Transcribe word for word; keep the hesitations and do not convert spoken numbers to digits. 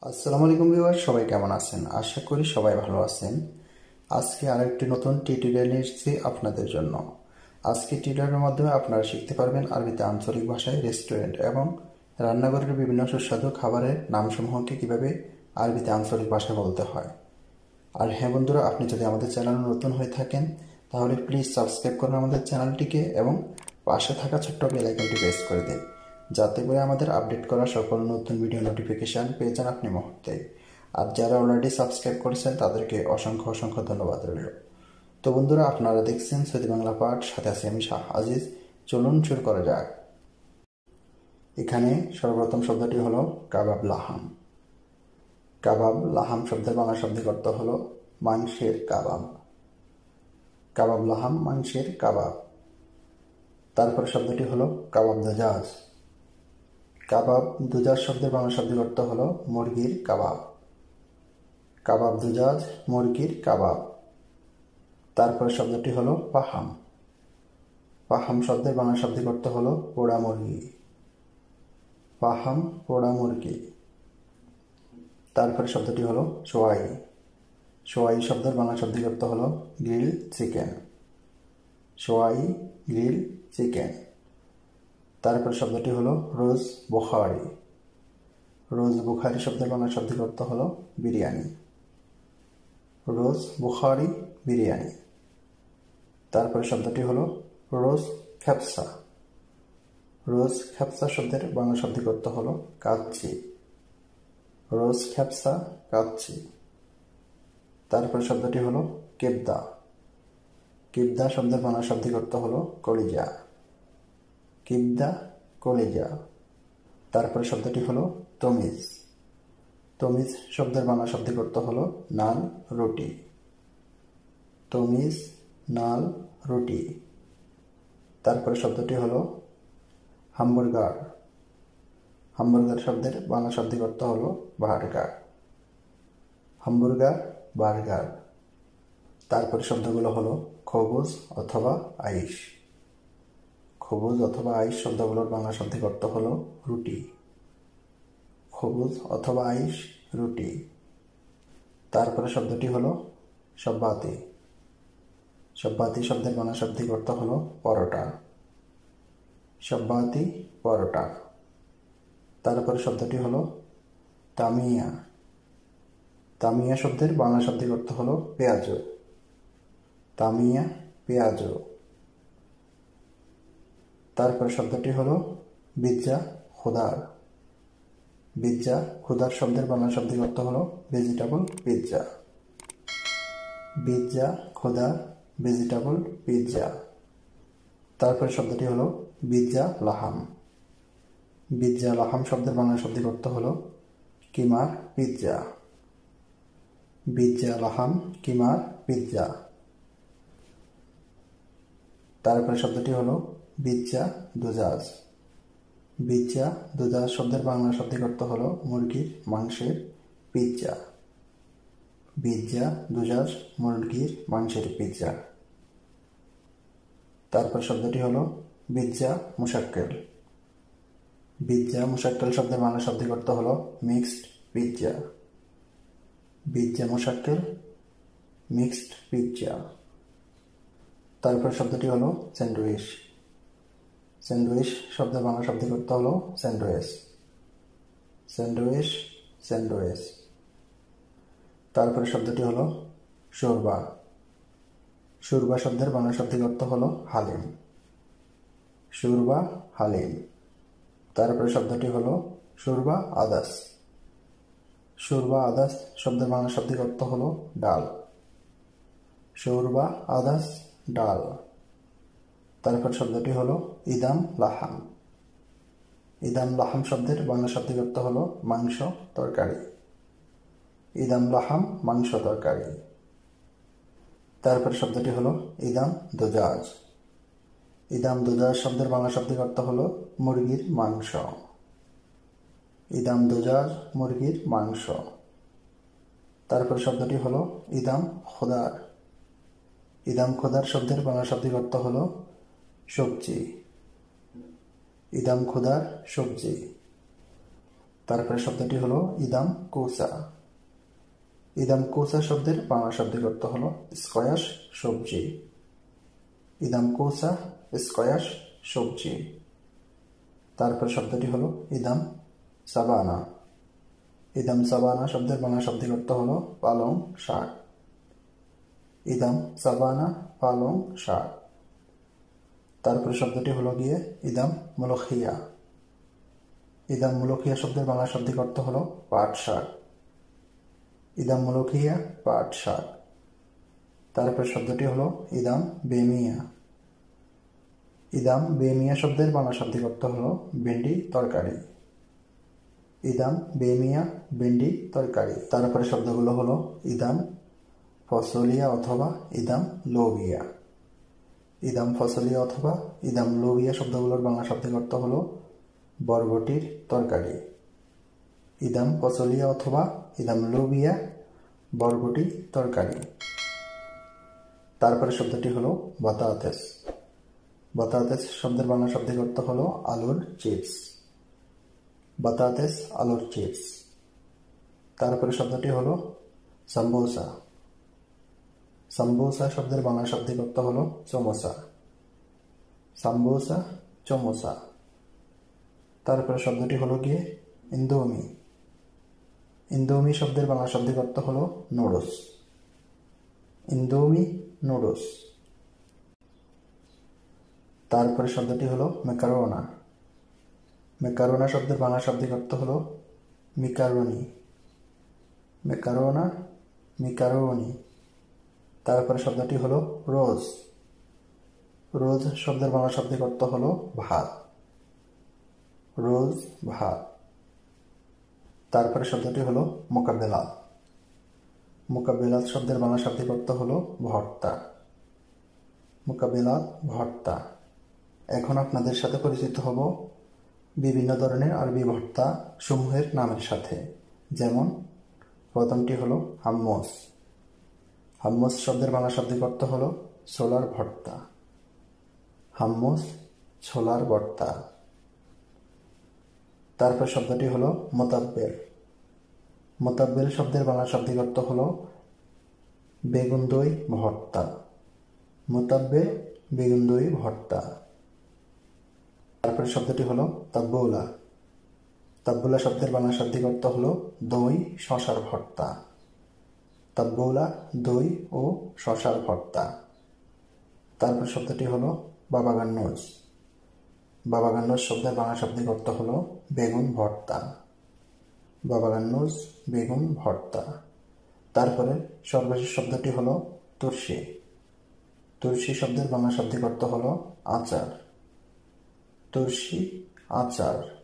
আসসালামু আলাইকুম ভিউয়ার, সবাই কেমন আছেন? আশা করি সবাই ভালো আছেন। আজকে আরেকটি নতুন টিউটোরিয়াল নিয়ে এসেছি আপনাদের জন্য। আজকে টিউটোরিয়ালের মাধ্যমে আপনারা শিখতে পারবেন আরবিতে আঞ্চলিক ভাষায় রেস্টুরেন্ট এবং রান্নাঘরের বিভিন্ন সুস্বাদু খাবারের নামসমূহকে কিভাবে আরবিতে আঞ্চলিক ভাষায় বলতে হয়। আর হ্যাঁ বন্ধুরা, আপনি যদি আমাদের চ্যানেলে নতুন হয়ে থাকেন তাহলে প্লিজ সাবস্ক্রাইব করুন আমাদের চ্যানেলটিকে এবং পাশে থাকা ছোট্ট বেল আইকনটি প্রেস করে দিন, যাতে করে আমাদের আপডেট করা সকল নতুন ভিডিও নোটিফিকেশান পেয়ে যান আপনি মুহূর্তেই। আর যারা অলরেডি সাবস্ক্রাইব করেছেন তাদেরকে অসংখ্য অসংখ্য ধন্যবাদ রইল। তো বন্ধুরা, আপনারা দেখছেন সৌদি বাংলা পাঠ, সাথে আছি আমি শাহ আজিজ। চলুন শুরু করা যাক। এখানে সর্বপ্রথম শব্দটি হলো কাবাব লাহাম। কাবাব লাহাম শব্দের বাংলা শাব্দিক অর্থ হলো মাংসের কাবাব। কাবাব লাহাম মাংসের কাবাব। তারপর শব্দটি হলো কাবাব দুজাজ। কাবাব দুজাজ শব্দের বাংলা শাব্দিক অর্থ হলো মুরগির কাবাব। কাবাব দুজাজ মুরগির কাবাব। তারপর শব্দটি হলো পাহাম। পাহাম শব্দের বাংলা শাব্দিক অর্থ হলো পোড়া মুরগি। পাহাম পোড়া মুরগি। তারপরে শব্দটি হলো সোয়াই। সোয়াই শব্দের বাংলা শাব্দিক অর্থ হলো গ্রিল চিকেন। সোয়াই গ্রিল চিকেন। তারপর শব্দটি হলো রোজ বুখারি। রোজ বুখারি শব্দের বাংলা শাব্দিক অর্থ হলো বিরিয়ানি। রোজ বুখারি বিরিয়ানি। তারপরে শব্দটি হলো রোজ খ্যাপসা। রোজ খ্যাপসা শব্দের বাংলা শাব্দিক অর্থ হলো কাচ্চি। রোজ খ্যাপসা কাচ্চি। তারপরে শব্দটি হলো কেবদা। কিবদা শব্দের বাংলা শাব্দিক অর্থ হলো কলিজা। কিবদা কলিজা। তারপরে শব্দটি হলো তমিজ। তমিজ শব্দের বাংলা শাব্দিক অর্থ হলো নান রুটি। তমিজ নাল রুটি। তারপরে শব্দটি হলো হামবার্গার। হামবার্গার শব্দের বাংলা শাব্দিক অর্থ হলো বার্গার। Hamburger burger. তারপরে শব্দগুলো হলো খবুজ অথবা আইশ। খবুজ অথবা আইশ শব্দগুলোর বাংলা শাব্দিক অর্থ হলো রুটি। খবুজ অথবা আইশ রুটি। তারপরে শব্দটি হলো সব্বাতি। সব্বাতি শব্দের বাংলা শাব্দিক অর্থ হলো পরোটা। সব্বাতি পরোটা। তারপরে শব্দটি হলো তামিয়া। তামিয়া শব্দের বাংলা শাব্দিক অর্থ হলো পেঁয়াজ। তামিয়া পেঁয়াজ। তারপর শব্দটি হলো বিজ্জা খুদার। বিজ্জা খুদার শব্দের বাংলা শাব্দিক অর্থ হলো ভেজিটেবল পিৎজা। বিজ্জা খুদার ভেজিটেবল পিৎজা। তারপর শব্দটি হলো বিজ্জা লাহাম। বিজ্জা লাহাম শব্দের বাংলা শাব্দিক অর্থ হলো কিমার পিৎজা। Bezza লাহাম কিমার pizza. তারপরে শব্দটি হলো বিজ্জা দুজাজ। বিজ্জা দুজাজ শব্দের বাংলা শাব্দিক অর্থ হলো মুরগির মাংসের পিৎজা। বিজ্জা দুজাজ মুরগির মাংসের পিৎজা। তারপর শব্দটি হলো বিজ্জা মুশাক্কেল। বিজ্জা মুশাক্কেল শব্দের বাংলা শাব্দিক অর্থ হলো মিক্সড পিৎজা। বিজ্জা মুশাক্কেল মিক্সড পিৎজা। তারপর শব্দটি হলো স্যান্ডউইচ। স্যান্ডউইচ শব্দের বাংলা শাব্দিক অর্থ হলো স্যান্ডউইচ। Sandwich sandwich. তারপরে শব্দটি হলো শোরবা। শোরবা শব্দের বাংলা শাব্দিক অর্থ হলো হালিম। শোরবা হালিম। তারপরে শব্দটি হলো শোরবা আদাস। শোরবা আদাস শব্দের বাংলা শাব্দিক অর্থ হলো ডাল। শোরবা আদাস ডাল। তারপর শব্দটি হলো ইদাম লাহাম। ইদাম লাহাম শব্দের বাংলা শাব্দিক অর্থ হলো মাংস তরকারি। ইদাম লাহাম মাংস তরকারি। তারপর শব্দটি হলো ইদাম দুজাজ। ইদাম দুজাজ শব্দের বাংলা শাব্দিক অর্থ হলো মুরগির মাংস। ইদাম দুজাজ মুরগির মাংস। তারপর শব্দটি হলো ইদাম খোদার। ইদাম খোদার শব্দের বাংলা শাব্দিক অর্থ হলো সবজি। ইদাম খোদার সবজি। তারপরে শব্দটি হলো ইদাম কৌসা। ইদাম কৌসা শব্দের বাংলা শাব্দিক অর্থ হলো স্কয়াশ সবজি। ইদাম কৌসা স্কয়াশ সবজি। তারপর শব্দটি হলো ইদাম সাবানা। ইদাম সাবানা শব্দের বাংলা শাব্দিক অর্থ হলো পালং শাক। ইদাম সাবানা পালং শাক। তারপর শব্দটি হলো গিয়ে ইদাম মুলখিয়া। ইদাম মুলখিয়া শব্দের বাংলা শাব্দিক অর্থ হলো পাট শাক। ইদাম মুলখিয়া পাট শাক। তারপর শব্দটি হলো ইদাম বেমিয়া। ইদাম বেমিয়া শব্দের বাংলা শাব্দিক অর্থ হলো ভেন্ডি তরকারি। ইদাম বেমিয়া ভেন্ডি তরকারি। তারপরে শব্দগুলো হলো ইদাম ফসলিয়া অথবা ইদাম লোবিয়া। ইদাম ফসলিয়া অথবা ইদাম লোবিয়া শব্দগুলোর বাংলা শাব্দিক অর্থ হলো বরবটির তরকারি। ইদাম ফসলিয়া অথবা ইদাম লোবিয়া বরবটি তরকারি। তারপরে শব্দটি হলো বাতাতেস। বাতাতেস শব্দের বাংলা শাব্দিক অর্থ হলো আলুর চিপস। বাতাতেস আলুর চিপস। তারপরে শব্দটি হলো সাম্বোসা। সাম্বোসা শব্দের বাংলা শাব্দিক অর্থ হলো চমোসা। সাম্বোসা চমোসা। তারপরে শব্দটি হলো গিয়ে ইন্দোমি। ইন্দোমি শব্দের বাংলা শাব্দিক অর্থ হলো নুডলস। ইন্দোমি নুডলস। তারপরে শব্দটি হলো মেকারোনা। মেকারোনা শব্দের বাংলা শাব্দিক অর্থ হলো মিকারোনি। মেকারোনা মিকারোনি। তারপরে শব্দটি হলো রোজ। রোজ শব্দের বাংলা শাব্দিক অর্থ হলো ভাত। রোজ ভাত। তারপরে শব্দটি হলো মোকাবেলাত। মোকাবেলাত শব্দের বাংলা শাব্দিক অর্থ হলো ভর্তা। মোকাবেলাত ভর্তা। এখন আপনাদের সাথে পরিচিত হব বিভিন্ন ধরনের আরবি ভর্তা সমূহের নামের সাথে। যেমন প্রথমটি হলো হাম্মস। হাম্মস শব্দের বাংলা শাব্দিক অর্থ হলো ছোলার ভর্তা। হাম্মস ছোলার ভর্তা। তারপর শব্দটি হলো মোতাব্বেল। মোতাব্বেল শব্দের বাংলা শাব্দিক অর্থ হলো বেগুন দই ভর্তা। মোতাব্বেল বেগুন দই ভর্তা। তারপরে শব্দটি হলো তাব্বুলা। তাব্বুলা শব্দের বাংলা শাব্দিক অর্থ হলো দই শশার ভর্তা। তাব্বুলা দই ও শশার ভর্তা। তারপর শব্দটি হলো বাবা গান্নুজ। বাবা গান্নুজ শব্দের বাংলা শাব্দিক অর্থ হলো বেগুন ভর্তা। বাবা গান্নুজ বেগুন ভর্তা। তারপরে সর্বশেষ শব্দটি হলো তুরশি। তুরশি শব্দের বাংলা শাব্দিক অর্থ হলো আচার। তুরশি আচার।